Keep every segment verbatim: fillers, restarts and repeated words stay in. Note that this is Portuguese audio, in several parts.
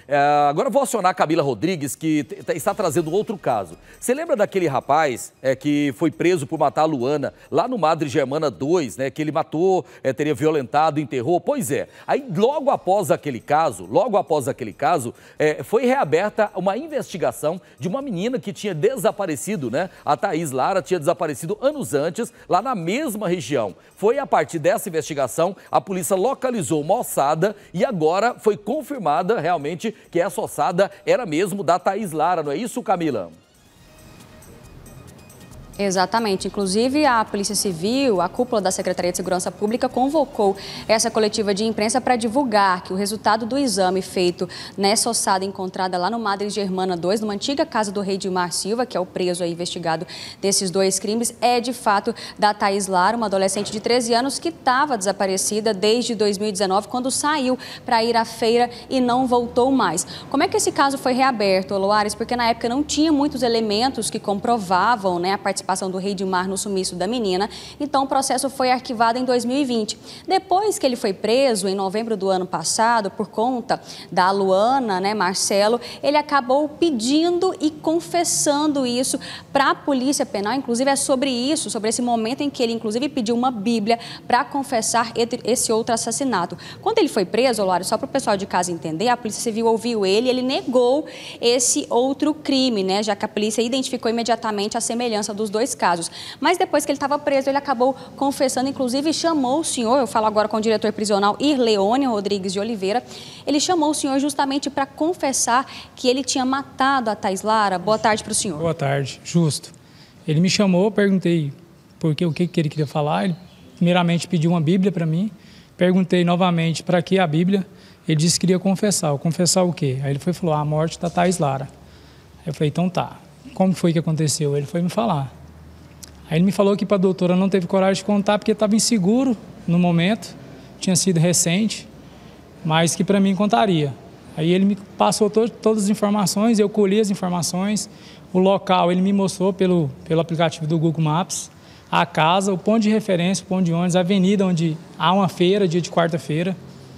É, agora eu vou acionar a Camila Rodrigues, que está trazendo outro caso. Você lembra daquele rapaz é, que foi preso por matar a Luana, lá no Madre Germana dois, né? Que ele matou, é, teria violentado, enterrou? Pois é. Aí, logo após aquele caso, logo após aquele caso, é, foi reaberta uma investigação de uma menina que tinha desaparecido, né? A Thaís Lara tinha desaparecido anos antes, lá na mesma região. Foi a partir dessa investigação, a polícia localizou uma ossada e agora foi confirmada realmente que essa ossada era mesmo da Thaís Lara, não é isso, Camila? Exatamente. Inclusive, a Polícia Civil, a cúpula da Secretaria de Segurança Pública, convocou essa coletiva de imprensa para divulgar que o resultado do exame feito nessa ossada encontrada lá no Madre Germana dois, numa antiga casa do Reidmar Silva, que é o preso aí investigado desses dois crimes, é de fato da Thaís Lara, uma adolescente de treze anos que estava desaparecida desde dois mil e dezenove, quando saiu para ir à feira e não voltou mais. Como é que esse caso foi reaberto, Loares? Porque na época não tinha muitos elementos que comprovavam, né, a participação do Reidmar no sumiço da menina, então o processo foi arquivado em dois mil e vinte. Depois que ele foi preso, em novembro do ano passado, por conta da Luana, né, Marcelo, ele acabou pedindo e confessando isso para a Polícia Penal, inclusive é sobre isso, sobre esse momento em que ele, inclusive, pediu uma Bíblia para confessar esse outro assassinato. Quando ele foi preso, Olário, só para o pessoal de casa entender, a Polícia Civil ouviu ele e ele negou esse outro crime, né, já que a polícia identificou imediatamente a semelhança dos dois casos. Mas depois que ele estava preso, ele acabou confessando, inclusive chamou o senhor, eu falo agora com o diretor prisional Irleone Rodrigues de Oliveira, ele chamou o senhor justamente para confessar que ele tinha matado a Thaís Lara. Boa tarde para o senhor. Boa tarde, justo. Ele me chamou, perguntei por que, o que, que ele queria falar, ele primeiramente pediu uma Bíblia para mim, perguntei novamente para que a Bíblia, ele disse que queria confessar. Eu, confessar o quê? Aí ele foi e falou, a morte da Thaís Lara. Aí eu falei, então tá, como foi que aconteceu? Ele foi me falar. Aí ele me falou que para a doutora não teve coragem de contar porque estava inseguro no momento, tinha sido recente, mas que para mim contaria. Aí ele me passou to todas as informações, eu colhi as informações, o local ele me mostrou pelo, pelo aplicativo do Google Maps, a casa, o ponto de referência, o ponto de ônibus, a avenida onde há uma feira, dia de quarta-feira.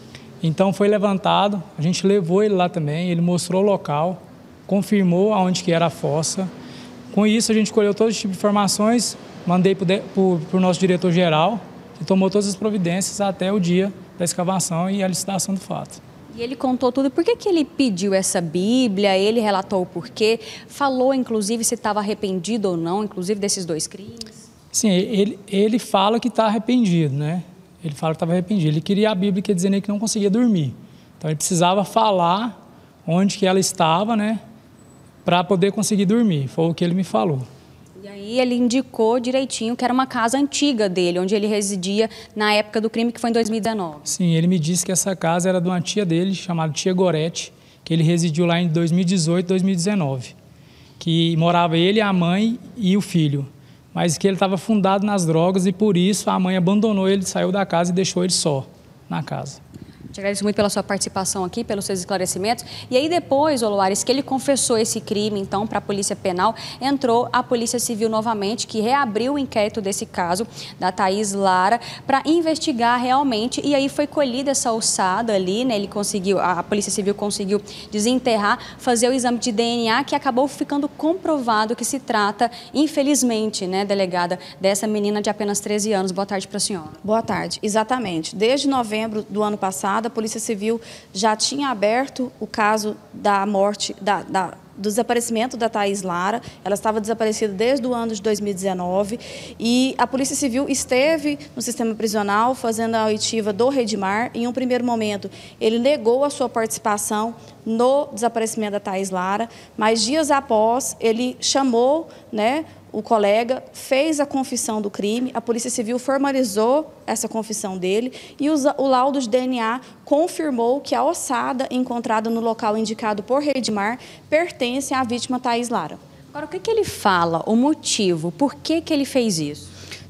Então foi levantado, a gente levou ele lá também, ele mostrou o local, confirmou aonde que era a fossa. Com isso, a gente colheu todo tipo de informações, mandei para o nosso diretor-geral, que tomou todas as providências até o dia da escavação e a licitação do fato. E ele contou tudo. Por que que ele pediu essa Bíblia? Ele relatou o porquê? Falou, inclusive, se estava arrependido ou não, inclusive, desses dois crimes? Sim, ele, ele fala que está arrependido, né? Ele fala que estava arrependido. Ele queria a Bíblia, quer dizer que não conseguia dormir. Então, ele precisava falar onde que ela estava, né? Para poder conseguir dormir, foi o que ele me falou. E aí ele indicou direitinho que era uma casa antiga dele, onde ele residia na época do crime, que foi em dois mil e dezenove. Sim, ele me disse que essa casa era de uma tia dele, chamada Tia Gorete, que ele residiu lá em dois mil e dezoito, dois mil e dezenove. Que morava ele, a mãe e o filho. Mas que ele estava fundado nas drogas e por isso a mãe abandonou ele, saiu da casa e deixou ele só na casa. Te agradeço muito pela sua participação aqui, pelos seus esclarecimentos. E aí depois, Loares, que ele confessou esse crime, então, para a Polícia Penal, entrou a Polícia Civil novamente, que reabriu o inquérito desse caso da Thaís Lara para investigar realmente. E aí foi colhida essa ossada ali, né? Ele conseguiu, a Polícia Civil conseguiu desenterrar, fazer o exame de D N A, que acabou ficando comprovado que se trata, infelizmente, né, delegada, dessa menina de apenas treze anos. Boa tarde para a senhora. Boa tarde. Exatamente. Desde novembro do ano passado, a Polícia Civil já tinha aberto o caso da morte, da, da, do desaparecimento da Thaís Lara. Ela estava desaparecida desde o ano de dois mil e dezenove e a Polícia Civil esteve no sistema prisional fazendo a oitiva do Reidmar. Em um primeiro momento, ele negou a sua participação no desaparecimento da Thaís Lara, mas dias após, ele chamou, né, o colega, fez a confissão do crime, a Polícia Civil formalizou essa confissão dele e o laudo de D N A confirmou que a ossada encontrada no local indicado por Reidmar pertence à vítima Thaís Lara. Agora, o que que ele fala, o motivo, por que que ele fez isso?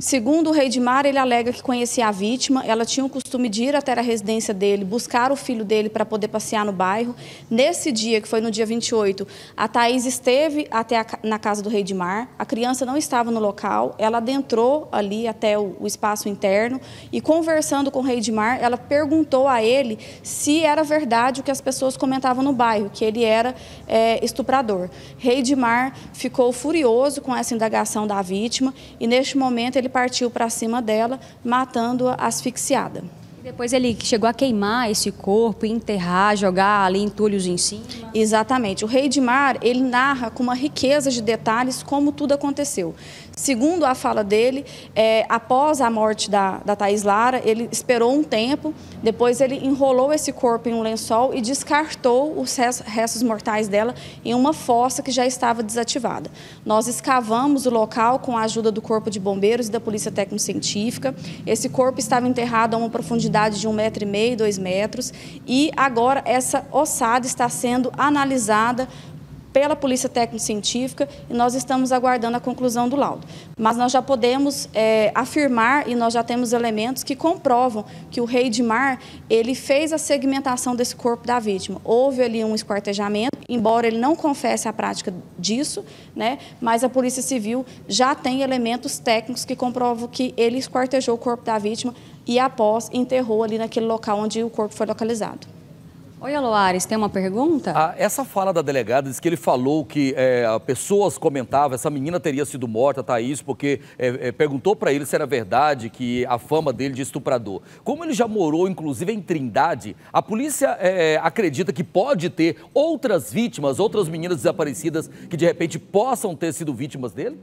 Segundo o Reidmar, ele alega que conhecia a vítima, ela tinha o costume de ir até a residência dele, buscar o filho dele para poder passear no bairro. Nesse dia, que foi no dia vinte e oito, a Thaís esteve até a, na casa do Reidmar, a criança não estava no local, ela adentrou ali até o, o espaço interno e, conversando com o Reidmar, ela perguntou a ele se era verdade o que as pessoas comentavam no bairro, que ele era é, estuprador. Reidmar ficou furioso com essa indagação da vítima e, neste momento, ele partiu para cima dela, matando-a asfixiada. Depois ele chegou a queimar esse corpo, enterrar, jogar ali entulhos em cima. Exatamente. O Reidmar, ele narra com uma riqueza de detalhes como tudo aconteceu. Segundo a fala dele, é, após a morte da, da Thaís Lara, ele esperou um tempo, depois ele enrolou esse corpo em um lençol e descartou os restos mortais dela em uma fossa que já estava desativada. Nós escavamos o local com a ajuda do Corpo de Bombeiros e da Polícia Técnico-Científica. Esse corpo estava enterrado a uma profundidade de um metro e meio, dois metros, e agora essa ossada está sendo analisada pela Polícia Técnico-Científica e nós estamos aguardando a conclusão do laudo. Mas nós já podemos é, afirmar e nós já temos elementos que comprovam que o Reidmar, ele fez a segmentação desse corpo da vítima. Houve ali um esquartejamento, embora ele não confesse a prática disso, né, mas a Polícia Civil já tem elementos técnicos que comprovam que ele esquartejou o corpo da vítima e após enterrou ali naquele local onde o corpo foi localizado. Oi, Aloares, tem uma pergunta? Ah, essa fala da delegada diz que ele falou que é, pessoas comentavam, essa menina teria sido morta, Thaís, porque é, é, perguntou para ele se era verdade que a fama dele de estuprador. Como ele já morou, inclusive, em Trindade, a polícia é, acredita que pode ter outras vítimas, outras meninas desaparecidas que, de repente, possam ter sido vítimas dele?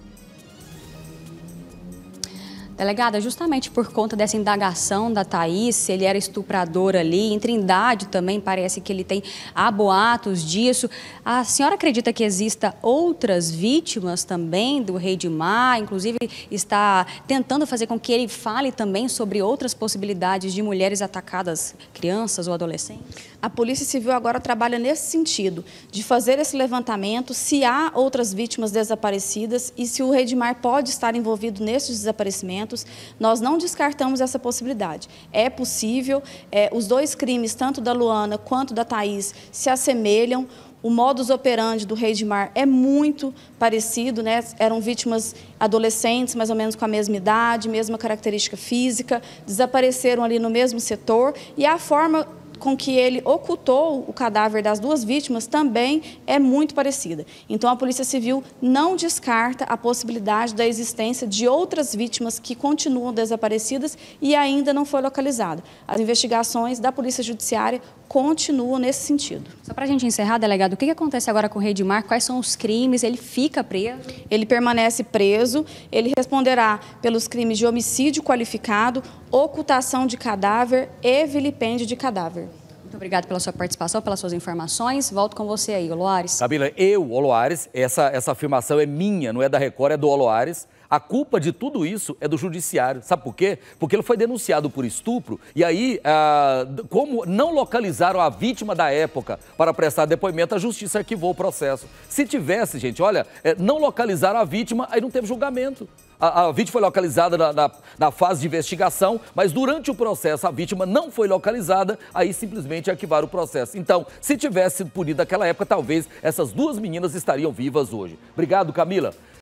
Delegada, justamente por conta dessa indagação da Thaís, se ele era estuprador ali, em Trindade também parece que ele tem, há boatos disso. A senhora acredita que exista outras vítimas também do Reidmar, inclusive está tentando fazer com que ele fale também sobre outras possibilidades de mulheres atacadas, crianças ou adolescentes? A Polícia Civil agora trabalha nesse sentido, de fazer esse levantamento, se há outras vítimas desaparecidas e se o Reidmar pode estar envolvido nesses desaparecimentos. Nós não descartamos essa possibilidade. É possível, é, os dois crimes, tanto da Luana quanto da Thaís, se assemelham. O modus operandi do Reidmar é muito parecido, né? Eram vítimas adolescentes, mais ou menos com a mesma idade, mesma característica física, desapareceram ali no mesmo setor e a forma com que ele ocultou o cadáver das duas vítimas também é muito parecida. Então, a Polícia Civil não descarta a possibilidade da existência de outras vítimas que continuam desaparecidas e ainda não foi localizada. As investigações da Polícia Judiciária continuam nesse sentido. Só para a gente encerrar, delegado, o que acontece agora com o Reidmar? Quais são os crimes? Ele fica preso? Ele permanece preso, ele responderá pelos crimes de homicídio qualificado, ocultação de cadáver e vilipêndio de cadáver. Muito obrigada pela sua participação, pelas suas informações. Volto com você aí, Oloares. Camila, eu, Oloares, essa, essa afirmação é minha, não é da Record, é do Oloares. A culpa de tudo isso é do judiciário. Sabe por quê? Porque ele foi denunciado por estupro e aí, ah, como não localizaram a vítima da época para prestar depoimento, a justiça arquivou o processo. Se tivesse, gente, olha, não localizaram a vítima, aí não teve julgamento. A, a vítima foi localizada na, na, na fase de investigação, mas durante o processo a vítima não foi localizada, aí simplesmente arquivaram o processo. Então, se tivesse sido punida naquela época, talvez essas duas meninas estariam vivas hoje. Obrigado, Camila.